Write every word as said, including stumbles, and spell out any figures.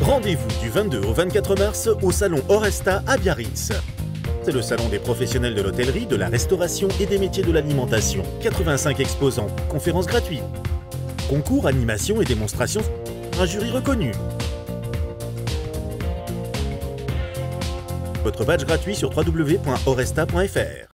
Rendez-vous du vingt-deux au vingt-quatre mars au salon Oresta à Biarritz. C'est le salon des professionnels de l'hôtellerie, de la restauration et des métiers de l'alimentation. quatre-vingt-cinq exposants, conférences gratuites, concours, animations et démonstrations, un jury reconnu. Votre badge gratuit sur w w w point oresta point f r.